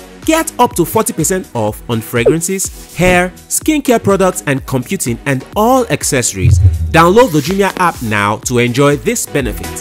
Get up to 40% off on fragrances, hair, skincare products and computing and all accessories. Download the Jumia app now to enjoy this benefit.